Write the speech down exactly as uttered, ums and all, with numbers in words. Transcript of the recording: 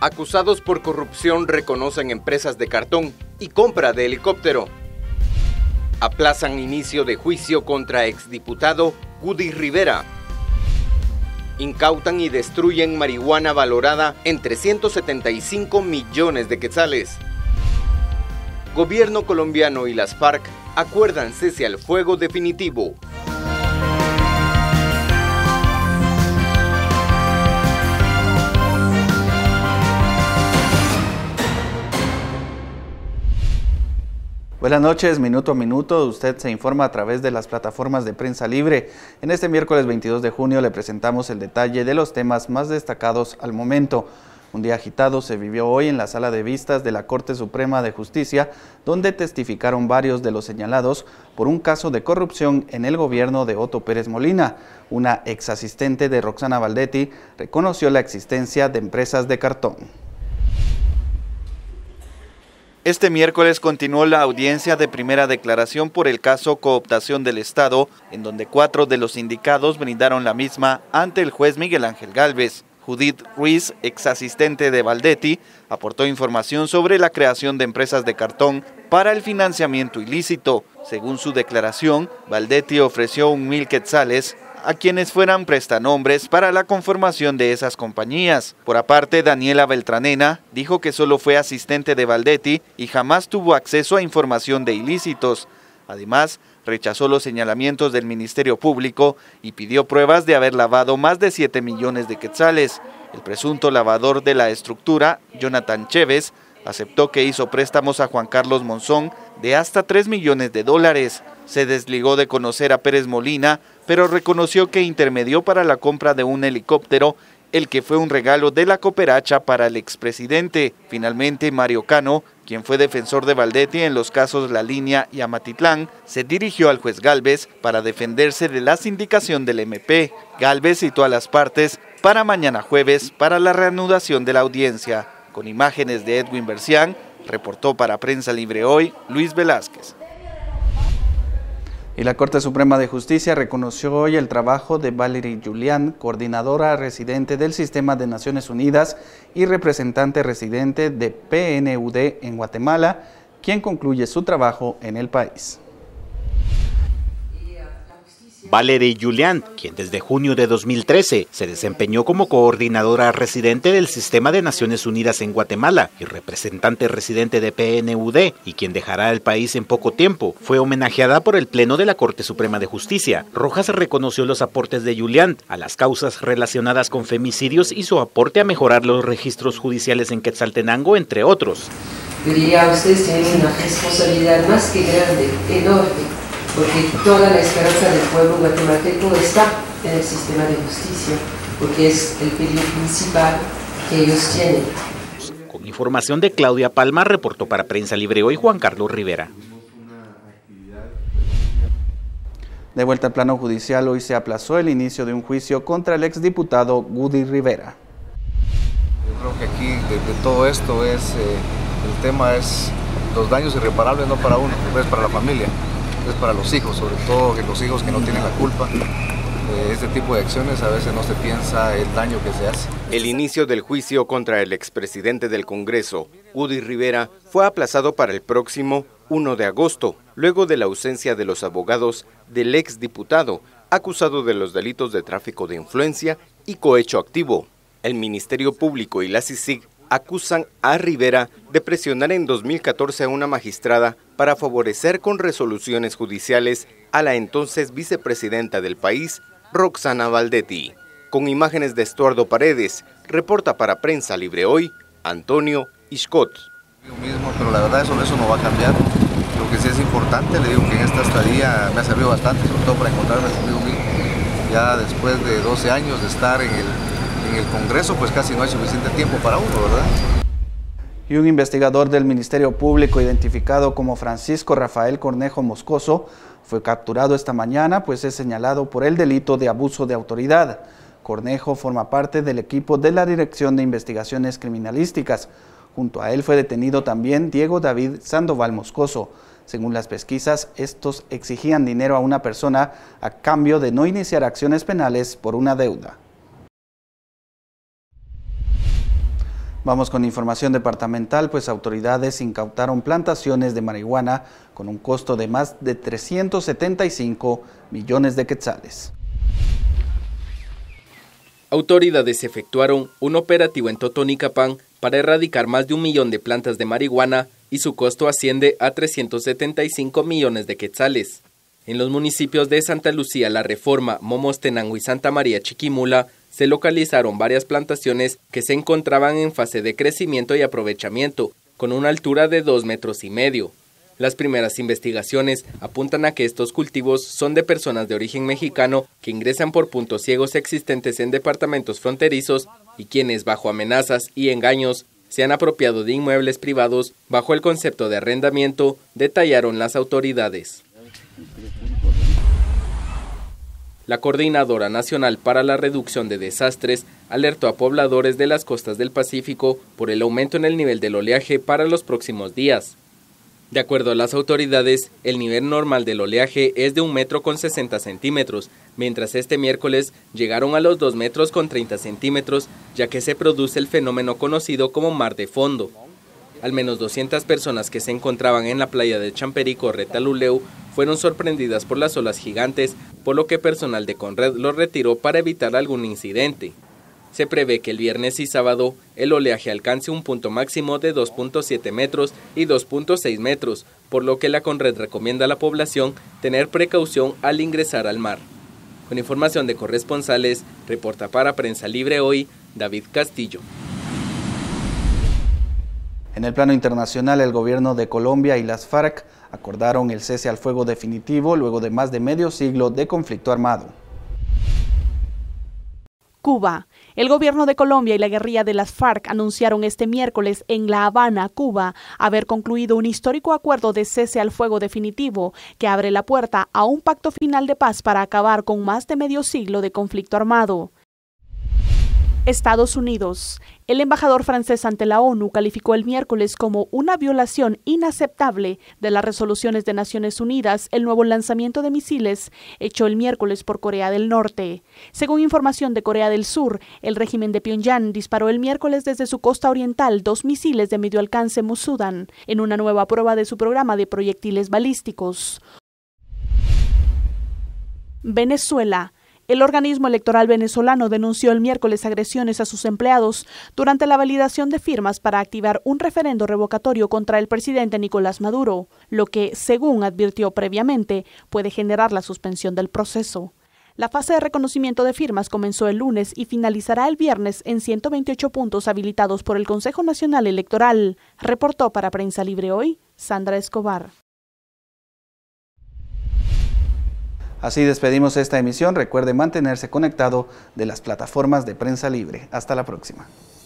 Acusados por corrupción reconocen empresas de cartón y compra de helicóptero. Aplazan inicio de juicio contra exdiputado Woody Rivera. Incautan y destruyen marihuana valorada en trescientos setenta y cinco millones de quetzales. Gobierno colombiano y las FARC acuerdan cese al fuego definitivo. Buenas noches, minuto a minuto, usted se informa a través de las plataformas de Prensa Libre. En este miércoles veintidós de junio le presentamos el detalle de los temas más destacados al momento. Un día agitado se vivió hoy en la sala de vistas de la Corte Suprema de Justicia, donde testificaron varios de los señalados por un caso de corrupción en el gobierno de Otto Pérez Molina. Una ex asistente de Roxana Baldetti reconoció la existencia de empresas de cartón. Este miércoles continuó la audiencia de primera declaración por el caso Cooptación del Estado, en donde cuatro de los indicados brindaron la misma ante el juez Miguel Ángel Gálvez. Judith Ruiz, ex asistente de Baldetti, aportó información sobre la creación de empresas de cartón para el financiamiento ilícito. Según su declaración, Baldetti ofreció un mil quetzales a quienes fueran prestanombres para la conformación de esas compañías. Por aparte, Daniela Beltranena dijo que solo fue asistente de Baldetti y jamás tuvo acceso a información de ilícitos. Además, rechazó los señalamientos del Ministerio Público y pidió pruebas de haber lavado más de siete millones de quetzales. El presunto lavador de la estructura, Jonathan Chévez, aceptó que hizo préstamos a Juan Carlos Monzón de hasta tres millones de dólares. Se desligó de conocer a Pérez Molina, pero reconoció que intermedió para la compra de un helicóptero, el que fue un regalo de la cooperacha para el expresidente. Finalmente, Mario Cano, quien fue defensor de Baldetti en los casos La Línea y Amatitlán, se dirigió al juez Gálvez para defenderse de la sindicación del M P. Gálvez citó a las partes para mañana jueves para la reanudación de la audiencia. Con imágenes de Edwin Bercián, reportó para Prensa Libre Hoy, Luis Velázquez. Y la Corte Suprema de Justicia reconoció hoy el trabajo de Valerie Julián, coordinadora residente del Sistema de Naciones Unidas y representante residente de P N U D en Guatemala, quien concluye su trabajo en el país. Valerie Julián, quien desde junio de dos mil trece se desempeñó como coordinadora residente del Sistema de Naciones Unidas en Guatemala y representante residente de P N U D, y quien dejará el país en poco tiempo, fue homenajeada por el Pleno de la Corte Suprema de Justicia. Rojas reconoció los aportes de Julián a las causas relacionadas con femicidios y su aporte a mejorar los registros judiciales en Quetzaltenango, entre otros. Diría, ustedes tienen una responsabilidad más que grande, enorme, porque toda la esperanza del pueblo guatemalteco está en el sistema de justicia, porque es el peligro principal que ellos tienen. Con información de Claudia Palma, reportó para Prensa Libre Hoy Juan Carlos Rivera. De vuelta al plano judicial, hoy se aplazó el inicio de un juicio contra el exdiputado Woody Rivera. Yo creo que aquí de, de todo esto es, eh, el tema es los daños irreparables, no para uno, es para la familia. Es para los hijos, sobre todo que los hijos que no tienen la culpa. Eh, este tipo de acciones a veces no se piensa el daño que se hace. El inicio del juicio contra el expresidente del Congreso, Woody Rivera, fue aplazado para el próximo primero de agosto, luego de la ausencia de los abogados del exdiputado, acusado de los delitos de tráfico de influencia y cohecho activo. El Ministerio Público y la C I C I G acusan a Rivera de presionar en dos mil catorce a una magistrada para favorecer con resoluciones judiciales a la entonces vicepresidenta del país, Roxana Baldetti. Con imágenes de Estuardo Paredes, reporta para Prensa Libre Hoy, Antonio Iscot. Yo mismo, pero la verdad eso, eso no va a cambiar. Lo que sí es importante, le digo que en esta estadía me ha servido bastante, sobre todo para encontrarme conmigo mismo. Ya después de doce años de estar en el En el Congreso, pues casi no hay suficiente tiempo para uno, ¿verdad? Y un investigador del Ministerio Público identificado como Francisco Rafael Cornejo Moscoso fue capturado esta mañana, pues es señalado por el delito de abuso de autoridad. Cornejo forma parte del equipo de la Dirección de Investigaciones Criminalísticas. Junto a él fue detenido también Diego David Sandoval Moscoso. Según las pesquisas, estos exigían dinero a una persona a cambio de no iniciar acciones penales por una deuda. Vamos con información departamental, pues autoridades incautaron plantaciones de marihuana con un costo de más de trescientos setenta y cinco millones de quetzales. Autoridades efectuaron un operativo en Totonicapán para erradicar más de un millón de plantas de marihuana y su costo asciende a trescientos setenta y cinco millones de quetzales. En los municipios de Santa Lucía, La Reforma, Momostenango y Santa María Chiquimula se localizaron varias plantaciones que se encontraban en fase de crecimiento y aprovechamiento, con una altura de dos metros y medio. Las primeras investigaciones apuntan a que estos cultivos son de personas de origen mexicano que ingresan por puntos ciegos existentes en departamentos fronterizos y quienes, bajo amenazas y engaños, se han apropiado de inmuebles privados bajo el concepto de arrendamiento, detallaron las autoridades. La Coordinadora Nacional para la Reducción de Desastres alertó a pobladores de las costas del Pacífico por el aumento en el nivel del oleaje para los próximos días. De acuerdo a las autoridades, el nivel normal del oleaje es de un metro con sesenta centímetros, mientras este miércoles llegaron a los dos metros con treinta centímetros, ya que se produce el fenómeno conocido como mar de fondo. Al menos doscientas personas que se encontraban en la playa de Champerico, Retaluleu, fueron sorprendidas por las olas gigantes, por lo que personal de Conred los retiró para evitar algún incidente. Se prevé que el viernes y sábado el oleaje alcance un punto máximo de dos punto siete metros y dos punto seis metros, por lo que la Conred recomienda a la población tener precaución al ingresar al mar. Con información de corresponsales, reporta para Prensa Libre Hoy, David Castillo. En el plano internacional, el gobierno de Colombia y las FARC acordaron el cese al fuego definitivo luego de más de medio siglo de conflicto armado. Cuba. El gobierno de Colombia y la guerrilla de las FARC anunciaron este miércoles en La Habana, Cuba, haber concluido un histórico acuerdo de cese al fuego definitivo que abre la puerta a un pacto final de paz para acabar con más de medio siglo de conflicto armado. Estados Unidos. El embajador francés ante la ONU calificó el miércoles como una violación inaceptable de las resoluciones de Naciones Unidas el nuevo lanzamiento de misiles hecho el miércoles por Corea del Norte. Según información de Corea del Sur, el régimen de Pyongyang disparó el miércoles desde su costa oriental dos misiles de medio alcance Musudan en una nueva prueba de su programa de proyectiles balísticos. Venezuela. El organismo electoral venezolano denunció el miércoles agresiones a sus empleados durante la validación de firmas para activar un referendo revocatorio contra el presidente Nicolás Maduro, lo que, según advirtió previamente, puede generar la suspensión del proceso. La fase de reconocimiento de firmas comenzó el lunes y finalizará el viernes en ciento veintiocho puntos habilitados por el Consejo Nacional Electoral, reportó para Prensa Libre Hoy, Sandra Escobar. Así despedimos esta emisión. Recuerde mantenerse conectado de las plataformas de Prensa Libre. Hasta la próxima.